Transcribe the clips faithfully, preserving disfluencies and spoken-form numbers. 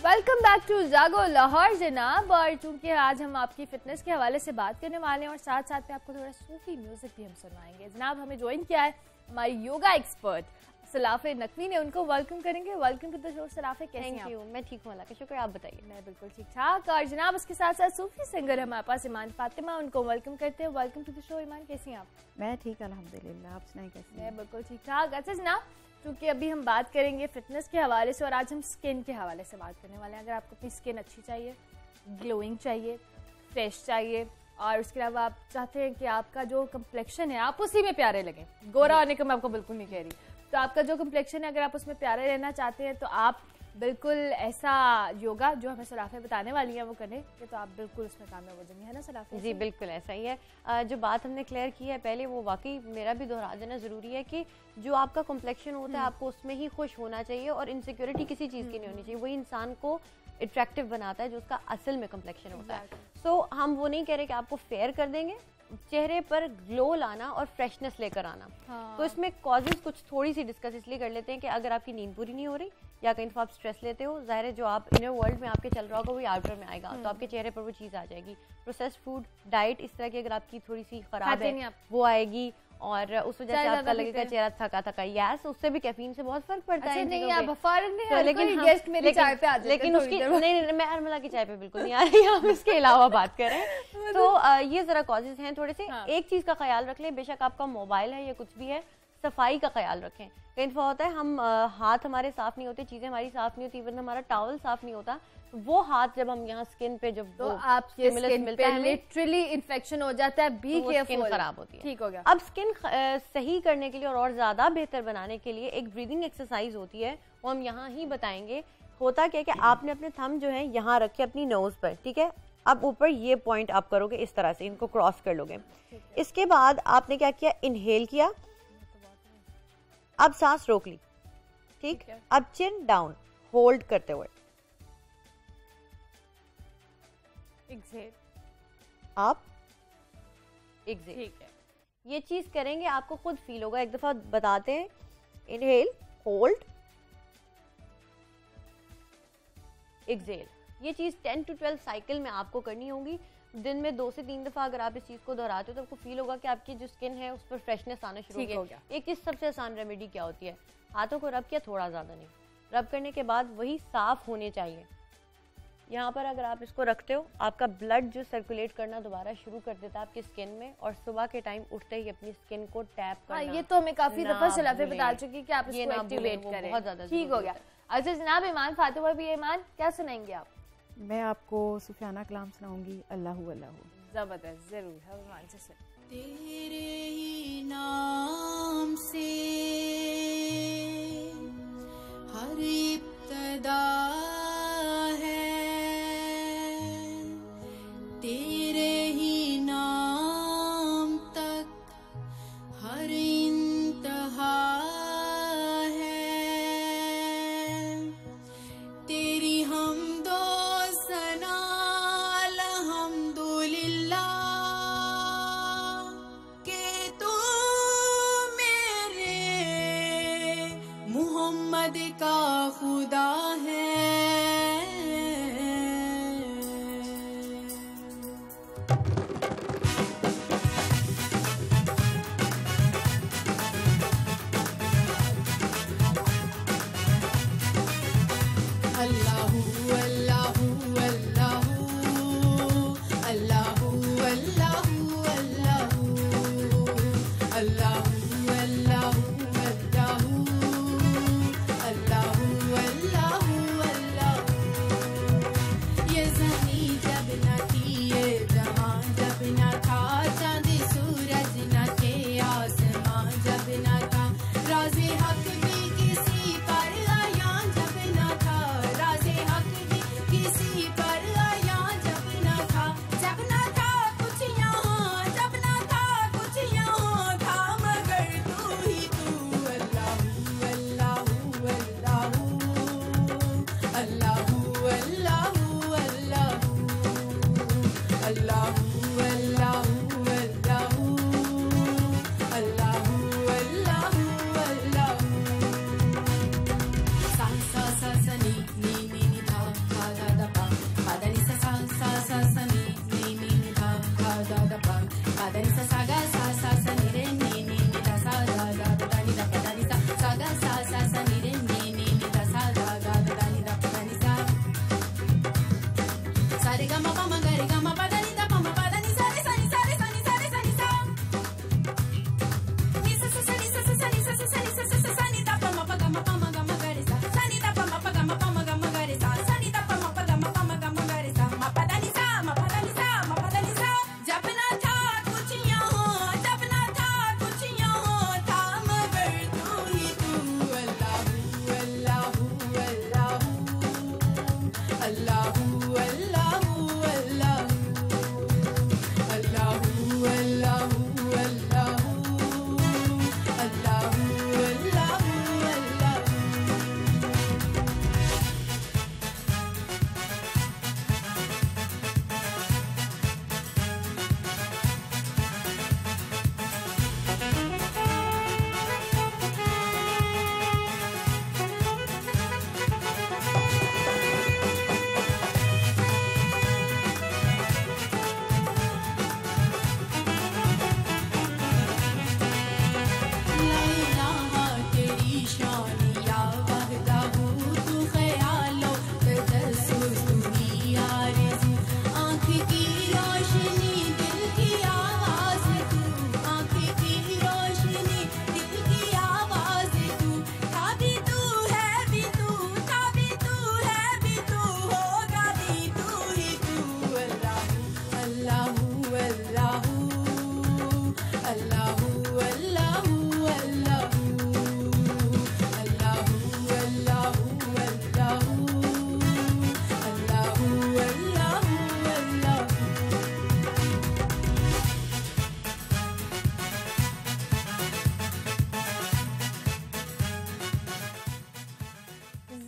Welcome back to जागो लाहौर जनाब। और चूंकि आज हम आपकी फिटनेस के हवाले से बात करने वाले हैं और साथ साथ में आपको थोड़ा सूफी म्यूजिक भी हम सुनवाएंगे। जनाब हमें ज्वाइन किया है हमारी योगा एक्सपर्ट सलाफे नकवी ने, उनको वेलकम करेंगे। Welcome to the show Salafe, कैसे हैं आप? मैं ठीक हूँ, अल्लाह का शुक्र, आप बताइए। मैं बिल्कुल ठीक ठाक। और जनाब उसके साथ साथ सूफी सिंगर हमारे पास ईमान फातिमा, उनको वेलकम करते हैं। Welcome to the show Iman, कैसी हैं आप? मैं ठीक अल्हम्दुलिल्लाह, आप सुनाएं कैसी? मैं बिल्कुल ठीक ठाक। अच्छा जनाब, क्योंकि अभी हम बात करेंगे फिटनेस के हवाले से और आज हम स्किन के हवाले से बात करने वाले हैं। अगर आपको अपनी स्किन अच्छी चाहिए, ग्लोइंग चाहिए, फ्रेश चाहिए और उसके अलावा आप चाहते हैं कि आपका जो कम्प्लेक्शन है आप उसी में प्यारे लगें, गोरा होने का मैं आपको बिल्कुल नहीं कह रही, तो आपका जो कम्प्लेक्शन है अगर आप उसमें प्यारे रहना चाहते हैं तो आप बिल्कुल ऐसा योगा जो हमें सलाफे बताने वाली हैं वो करें, तो आप बिल्कुल उसमें कामयाब हो जाएंगे, है ना सलाफे? जी बिल्कुल ऐसा ही है। जो बात हमने क्लियर की है पहले वो वाकई मेरा भी दोहरा देना ज़रूरी है कि जो आपका कॉम्प्लेक्शन होता है आपको उसमें ही खुश होना चाहिए और इनसिक्योरिटी किसी चीज़ की नहीं होनी चाहिए। वही इंसान को अट्रैक्टिव बनाता है जो उसका असल में कॉम्प्लेक्शन होता है। सो हम वो नहीं कह रहे कि आपको फेयर कर देंगे, चेहरे पर ग्लो लाना और फ्रेशनेस लेकर आना। हाँ। तो इसमें कॉजेज कुछ थोड़ी सी डिस्कस इसलिए कर लेते हैं कि अगर आपकी नींद पूरी नहीं हो रही या कहीं तो आप स्ट्रेस लेते हो, जाहिर है जो आप इनर वर्ल्ड में आपके चल रहा होगा वही आउटर में आएगा, तो आपके चेहरे पर वो चीज़ आ जाएगी। प्रोसेस्ड फूड, डाइट इस तरह की अगर आपकी थोड़ी सी खराब है वो आएगी और उस वजह से आपका लगेगा चेहरा थका थका। यस, उससे भी कैफीन से बहुत फर्क पड़ता है। नहीं आप फौरन नहीं है, लेकिन गेस्ट मेरी चाय पे आ जाते हैं, लेकिन उसकी नहीं नहीं मैं अरमला की चाय पे बिल्कुल नहीं आ रही, हम इसके अलावा बात करें तो ये जरा कॉजेज हैं थोड़े से। एक चीज का ख्याल रख लें, बेशक आपका मोबाइल है या कुछ भी है, सफाई का ख्याल रखें। कई दफा होता है हम हाथ हमारे साफ नहीं होते, चीजें हमारी साफ नहीं होती, इवन हमारा टॉवल साफ नहीं होता, वो हाथ जब हम यहाँ स्किन पे जब तो आपके स्किन पे लिटरली इन्फेक्शन हो जाता है, बी केयरफुल, स्किन खराब होती है। ठीक हो गया। अब स्किन सही करने के लिए और, और ज्यादा बेहतर बनाने के लिए एक ब्रीदिंग एक्सरसाइज होती है, वो हम यहाँ ही बताएंगे। होता क्या है कि आपने अपने थंब जो है यहाँ रखे अपनी नोज पर, ठीक है, अब ऊपर ये पॉइंट आप करोगे इस तरह से, इनको क्रॉस कर लोगे। इसके बाद आपने क्या किया, इनहेल किया, अब सांस रोक ली, ठीक, अब चिन डाउन होल्ड करते हुए एक्सहेल, आप एक्सहेल, ठीक है। ये चीज करेंगे आपको खुद फील होगा। एक दफा बताते हैं, इनहेल, होल्ड, एक्सहेल। ये चीज टेन टू ट्वेल्व साइकिल में आपको करनी होगी। दिन में दो से तीन दफा अगर आप इस चीज को दोहराते हो तो आपको फील होगा कि आपकी जो स्किन है उस पर फ्रेशनेस आना शुरू हो गया। एक चीज सबसे आसान रेमेडी क्या होती है, हाथों को रब किया, थोड़ा ज्यादा नहीं, रब करने के बाद वही साफ होने चाहिए। यहाँ पर अगर आप इसको रखते हो आपका ब्लड जो सर्कुलेट करना दोबारा शुरू कर देता है आपकी स्किन में, और सुबह के टाइम उठते ही अपनी स्किन को टैप करना। हाँ, ये तो हमें काफी दफा सलाफे बता चुकी कि आप इसको एक्टिवेट करें, बहुत ज्यादा ठीक हो गया। अच्छा जनाब ईमान फातिमा भी, ईमान क्या सुनाएंगे आप? मैं आपको सुफियाना कलाम सुनाऊंगी, अल्लाहु अल्लाहु। जबरदस्त, जरूर हम ईमान से सुन। तेरे ही नाम से हर इब्तदा है, तेरे ही नाम तक हर इंतहा है, तेरी हमदो सना अल्हम्दुलिल्लाह के तू मेरे मोहम्मद का खुदा है। अल्लाहू अल्लाहू अल्लाहू अल्लाहू अल्लाहू अल्लाहू अल्लाहू अल्लाहू अल्लाहू अल्लाहू अल्लाहू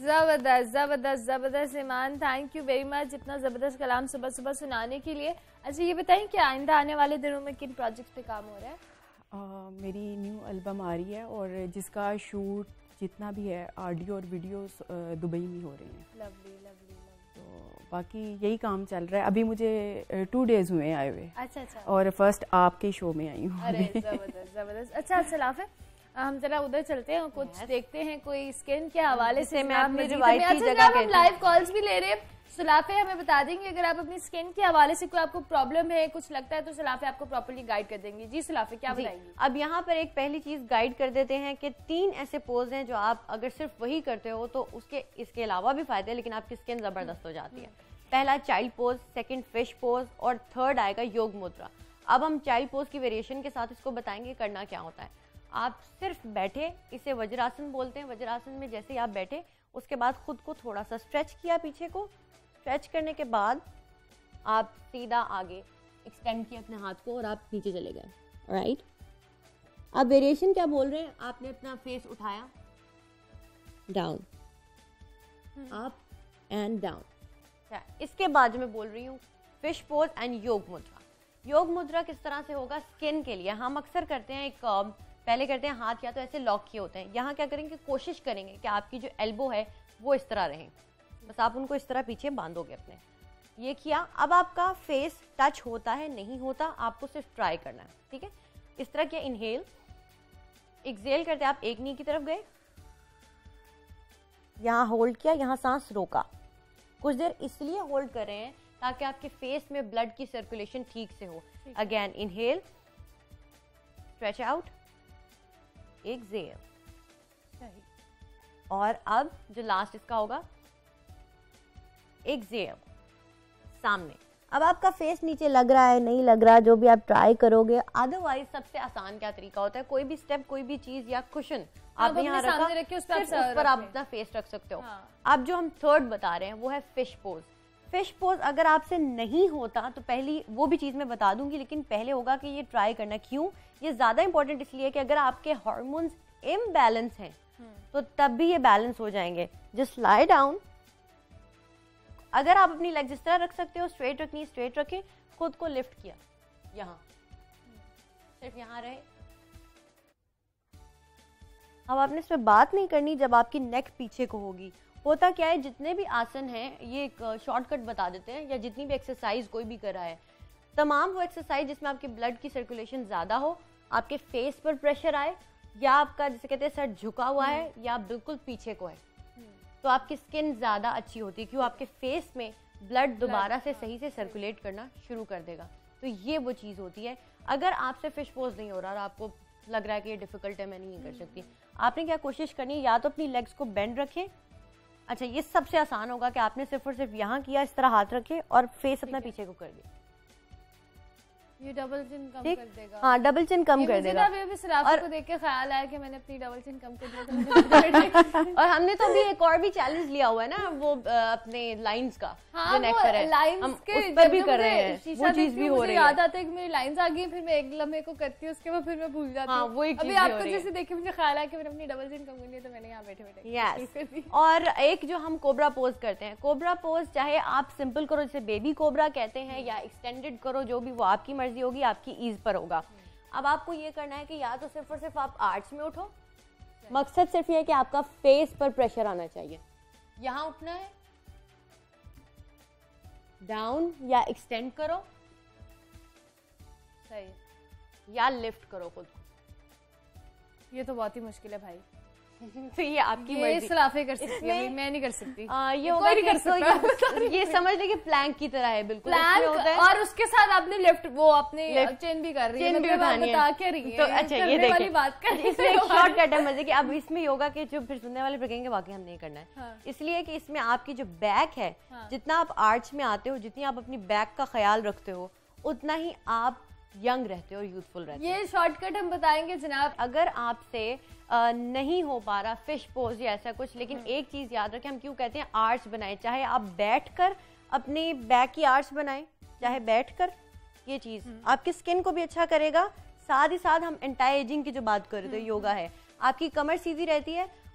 जबरदस्त जबरदस्त जबरदस्त Iman, thank you very much इतना जबरदस्त कलाम सुबह सुबह सुनाने के लिए। अच्छा ये बताएं कि आइंदा आने वाले दिनों में किन प्रोजेक्ट्स पे काम हो रहा है? uh, मेरी न्यू एल्बम आ रही है और जिसका शूट जितना भी है ऑडियो और वीडियोस दुबई में हो रहे हैं। Lovely lovely lovely. तो बाकी यही काम चल रहा है। अभी मुझे टू डेज हुए आए हुए। अच्छा अच्छा। और फर्स्ट आपके शो में आई हूँ। अरे जबरदस्त जबरदस्त। अच्छा सलाफ है, हम जरा उधर चलते हैं कुछ yes. देखते हैं कोई स्किन के हवाले से मैं अपनी रिवायती जगह हम लाइव कॉल्स भी ले रहे हैं। सुलाफे हमें बता देंगे अगर आप अपनी स्किन के हवाले से कोई आपको प्रॉब्लम है, कुछ लगता है तो सुलाफे आपको प्रॉपर्ली गाइड कर देंगे। जी सुलाफे क्या बताएंगे? अब यहाँ पर एक पहली चीज गाइड कर देते हैं कि तीन ऐसे पोज हैं जो आप अगर सिर्फ वही करते हो तो उसके इसके अलावा भी फायदे हैं, लेकिन आपकी स्किन जबरदस्त हो जाती है। पहला child pose, second fish pose और थर्ड आएगा योग मुद्रा। अब हम चाइल्ड पोज की वेरिएशन के साथ इसको बताएंगे करना क्या होता है। आप सिर्फ बैठे, इसे वज्रासन बोलते हैं। वज्रासन में जैसे ही आप बैठे उसके बाद खुद को थोड़ा सा स्ट्रेच किया, पीछे को स्ट्रेच करने के बाद आप सीधा आगे एक्सटेंड किया अपने हाथ को और आप नीचे चले गए। राइट, अब वेरिएशन क्या बोल रहे हैं? आपने अपना फेस उठाया, डाउन, अप एंड डाउन। इसके बाद जो मैं बोल रही हूँ फिश पोज एंड योग मुद्रा। योग मुद्रा किस तरह से होगा स्किन के लिए? हम अक्सर करते हैं एक पहले करते हैं हाथ या तो ऐसे लॉक किए होते हैं। यहाँ क्या करेंगे, कोशिश करेंगे कि आपकी जो एल्बो है वो इस तरह रहे, बस आप उनको इस तरह पीछे बांधोगे अपने। ये किया, अब आपका फेस टच होता है नहीं होता आपको सिर्फ ट्राई करना है। ठीक है, इस तरह किया, इनहेल, एक्सहेल करते आप एक नी की तरफ गए, यहाँ होल्ड किया, यहाँ सांस रोका, कुछ देर इसलिए होल्ड कर रहे हैं ताकि आपके फेस में ब्लड की सर्कुलेशन ठीक से हो। Again inhale, stretch out, exhale, सही। और अब जो लास्ट इसका होगा एक्सहेल, सामने। अब आपका फेस नीचे लग रहा है नहीं लग रहा, जो भी आप ट्राई करोगे। अदरवाइज सबसे आसान क्या तरीका होता है, कोई भी स्टेप, कोई भी चीज या कुशन आपने यहाँ रखा, उस पर आप अपना फेस रख सकते हो। हाँ। अब जो हम थर्ड बता रहे हैं वो है फिश पोज। फिश पोज अगर आपसे नहीं होता तो पहली वो भी चीज मैं बता दूंगी, लेकिन पहले होगा कि ये ट्राई करना। क्यों? ये ज्यादा इंपॉर्टेंट इसलिए कि अगर आपके हार्मोन्स इम्बैलेंस हैं तो तब भी ये बैलेंस हो जाएंगे। जस्ट लाई डाउन, अगर आप अपनी लेग्स इस तरह रख सकते हो, स्ट्रेट रखनी है स्ट्रेट रखे, खुद को लिफ्ट किया, यहाँ सिर्फ यहाँ रहे। अब आपने इसमें बात नहीं करनी जब आपकी नेक पीछे को होगी। होता क्या है, जितने भी आसन हैं, ये एक शॉर्टकट बता देते हैं, या जितनी भी एक्सरसाइज कोई भी कर रहा है, तमाम वो एक्सरसाइज जिसमें आपके ब्लड की सर्कुलेशन ज्यादा हो, आपके फेस पर प्रेशर आए, या आपका जैसे कहते हैं सर झुका हुआ है, या बिल्कुल पीछे को है, तो आपकी स्किन ज्यादा अच्छी होती है। क्यों? आपके फेस में ब्लड दोबारा से सही से सर्कुलेट करना शुरू कर देगा। तो ये वो चीज होती है। अगर आपसे फिश पोज नहीं हो रहा और आपको लग रहा है कि ये डिफिकल्ट है, मैं नहीं कर सकती, आपने क्या कोशिश करनी है, या तो अपनी लेग्स को बेंड रखें। अच्छा, ये सबसे आसान होगा कि आपने सिर्फ और सिर्फ यहाँ किया, इस तरह हाथ रखे और फेस अपना पीछे को कर दिया। ये डबल चिन कम कर देगा। हाँ, डबल चिन कम कर देगा। और को देख के ख्याल आया कि मैंने अपनी डबल चिन कम कर दिया। और हमने तो अभी एक और भी चैलेंज लिया हुआ है ना, वो अपने लाइंस का, हाँ, जो नेक पर है, लाइंस हम के उस पर भी कर रहे हैं, वो चीज भी हो रही है। याद आता है कि मेरी लाइंस आ गई, फिर मैं एक लम्हे को करती हूँ, उसके बाद फिर मैं भूल जाती हूँ। हाँ, वो एक अभी आपको जैसे देखे मुझे ख्याल आया कि मैंने अपनी डबल चिन कम करनी है, तो मैंने यहाँ बैठे बैठे यस। और एक जो हम कोबरा पोज करते हैं, कोबरा पोज चाहे आप सिंपल करो जैसे बेबी कोबरा कहते हैं, या एक्सटेंडेड करो, जो भी वो आपकी मर्जी होगी, आपकी पर होगा। अब आपको ये करना है कि या तो सिर्फ और सिर्फ आप आर्च में उठो, मकसद सिर्फ ये है कि आपका फेस पर प्रेशर आना चाहिए। यहां उठना है, डाउन या एक्सटेंड करो, सही, या लिफ्ट करो खुद को। ये तो बहुत ही मुश्किल है भाई। तो ये आपकी ये मर्जी। सलाफे कर सकती है, मैं नहीं कर सकती। आ, ये होगा नहीं कर सकता। ये समझ ले कि प्लैंक की तरह है, बिल्कुल प्लैंक, और उसके साथ आपने लिफ्ट, वो आपने चेन भी कर रही है, भी उठानी बता क्या रही है। तो अच्छा, ये देखिए बात कर, इसमें एक शॉर्टकट है मजे की। अब इसमें योगा के जो फिर सुनने वाले कहेंगे वाकई हम नहीं करना है, हाँ। इसलिए कि इसमें आपकी जो बैक है, हाँ। जितना आप आर्च में आते हो, जितनी आप अपनी बैक का ख्याल रखते हो, उतना ही आप यंग रहते हो, यूथफुल रहते हो। ये शॉर्टकट हम बताएंगे जनाब। अगर आपसे आ, नहीं हो पा रहा फिश पोज या ऐसा कुछ, लेकिन एक चीज याद रखें, हम क्यों कहते हैं आर्च बनाएं, चाहे आप बैठकर अपने बैक की आर्च बनाएं, चाहे बैठकर, ये चीज आपकी स्किन को भी अच्छा करेगा। साथ ही साथ हम एंटी एजिंग की जो बात कर रहे थे, योगा है, आपकी कमर सीधी रहती है,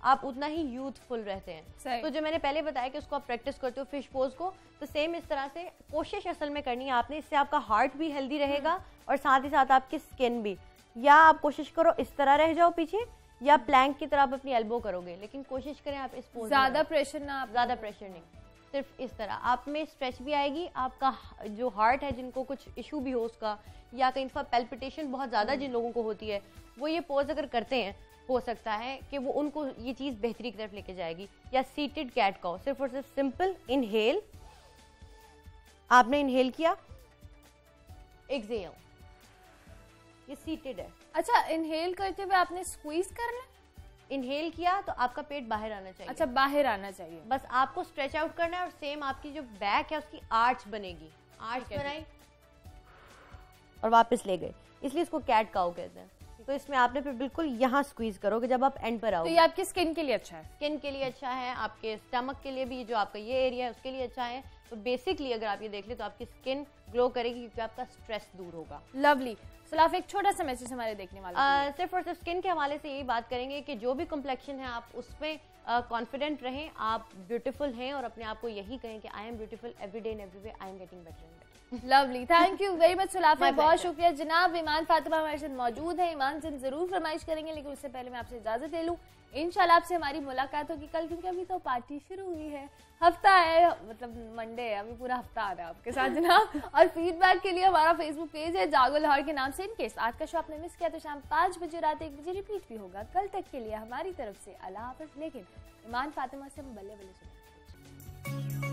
आप उतना ही यूथफुल रहते हैं। तो जो मैंने पहले बताया कि उसको आप प्रैक्टिस करते हो फिश पोज को, तो सेम इस तरह से कोशिश असल में करनी है आपने, इससे आपका हार्ट भी हेल्दी रहेगा और साथ ही साथ आपकी स्किन भी। या आप कोशिश करो इस तरह रह जाओ पीछे, या प्लैंक की तरह आप अपनी एल्बो करोगे, लेकिन कोशिश करें आप इस पोज, ज्यादा प्रेशर ना, ज्यादा प्रेशर नहीं, सिर्फ इस तरह। आप में स्ट्रेच भी आएगी, आपका जो हार्ट है जिनको कुछ इशू भी हो उसका, या कहीं दफा पैल्पिटेशन बहुत ज़्यादा जिन लोगों को होती है, वो ये पोज अगर करते हैं हो सकता है कि वो उनको ये चीज़ बेहतरी की तरफ लेके जाएगी। या सीटेड कैट काउ, सिर्फ और सिर्फ सिंपल इनहेल, आपने इनहेल किया, एक्सहेल, ये सीटेड है। अच्छा, इनहेल करते हुए आपने स्क्वीज करना, इनहेल किया तो आपका पेट बाहर आना चाहिए। अच्छा, बाहर आना चाहिए, बस आपको स्ट्रेच आउट करना है और सेम आपकी जो बैक है उसकी आर्च बनेगी, आर्च बनाई और वापस ले गए, इसलिए इसको कैट काउ कहते हैं। तो इसमें आपने फिर बिल्कुल यहाँ स्क्वीज करोगे जब आप एंड पर आओगे। तो ये आपकी स्किन के लिए अच्छा है, स्किन के लिए अच्छा है, आपके स्टमक के लिए भी, जो आपका ये एरिया है उसके लिए अच्छा है। तो बेसिकली अगर आप ये देख ले तो आपकी स्किन ग्लो करेगी क्योंकि आपका स्ट्रेस दूर होगा। लवली। सलाफ, एक छोटा सा मैसेज हमारे देखने वाले, सिर्फ और सिर्फ स्किन के हवाले से यही बात करेंगे कि जो भी कॉम्प्लेक्शन है आप उसमें कॉन्फिडेंट uh, रहें, आप ब्यूटीफुल हैं और अपने आप को यही कहें कि I am beautiful every day and every way, I am getting better and better. Lovely, thank you very much Salafa, बहुत शुक्रिया। जनाब ईमान फातिमा हमारे साथ मौजूद है, ईमान से हम जरूर फरमाइश करेंगे, लेकिन उससे पहले मैं आपसे इजाजत ले लूँ। इंशाल्लाह आपसे हमारी मुलाकात होगी कल, क्योंकि अभी तो पार्टी शुरू हुई है, हफ्ता है, मतलब मंडे है, अभी पूरा हफ्ता आ रहा है आपके साथ जनाब। और फीडबैक के लिए हमारा फेसबुक पेज है जागो लाहौर के नाम से। इन केस आज का शो आपने मिस किया तो शाम पाँच बजे रात एक बजे रिपीट भी होगा। कल तक के लिए हमारी तरफ से अल्लाह हाफ़िज़। लेकिन ईमान फातिमा से हम बल्ले बल्ले सुने।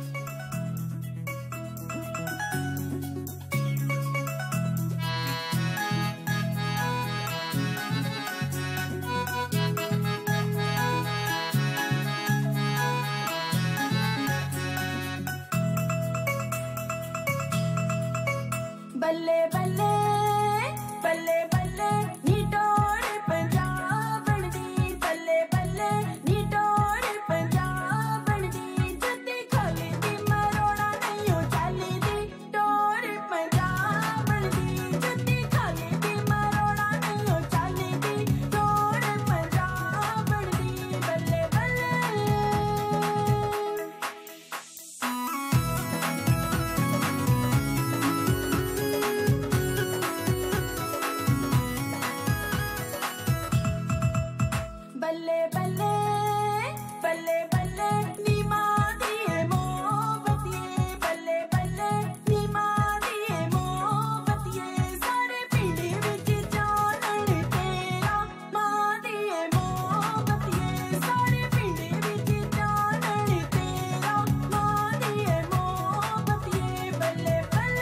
बल्ले बल्ले बल्ले बल्ले नी टोर पंजाब बनदी, बल्ले बल्ले नी टोर पंजाब बनदी, जदी खाली दी मरोड़ा नहीं हो चाली दी, टोर पंजाब बनदी, जदी खाली दी मरोड़ा नहीं हो चाली दी, टोर पंजाब बनदी, बल्ले बल्ले। बल्ले बल्ले बल्ले बल्ले नी मां दिए मोहब्बतिये, बल्ले बल्ले नी मां दिए मोहब्बतिये, सारे पिंड विच जानन तेरा मां दिए मोहब्बतिये, सारे पिंड विच जानन तेरा मां दिए मोहब्बतिये, बल्ले बल्ले।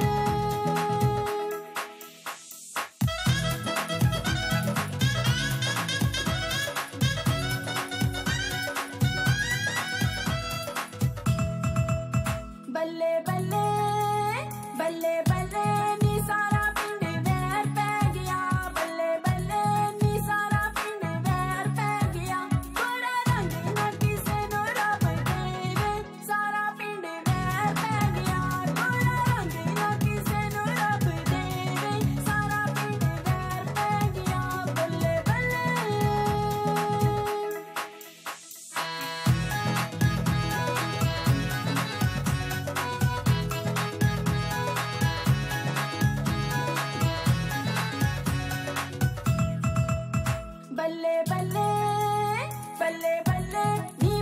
बल्ले बल्ले बल्ले बल्ले नी सारा पिंड वैर पै गया, बल्ले बल्ले नी सारा पिंड वैर पै गया, गोरा रंग ना किसे नो रब देवे, सारा पिंड वैर पै गया, गोरा रंग ना किसे नो रब देवे, सारा पिंड वैर पै गया, बल्ले बल्ले। बल्ले बल्ले बल्ले बल्ले नी